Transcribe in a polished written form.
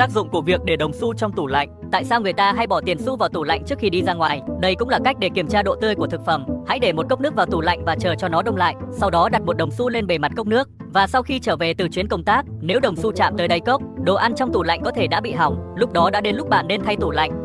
Tác dụng của việc để đồng xu trong tủ lạnh. Tại sao người ta hay bỏ tiền xu vào tủ lạnh trước khi đi ra ngoài? Đây cũng là cách để kiểm tra độ tươi của thực phẩm. Hãy để một cốc nước vào tủ lạnh và chờ cho nó đông lại. Sau đó đặt một đồng xu lên bề mặt cốc nước. Và sau khi trở về từ chuyến công tác, nếu đồng xu chạm tới đáy cốc, đồ ăn trong tủ lạnh có thể đã bị hỏng. Lúc đó đã đến lúc bạn nên thay tủ lạnh.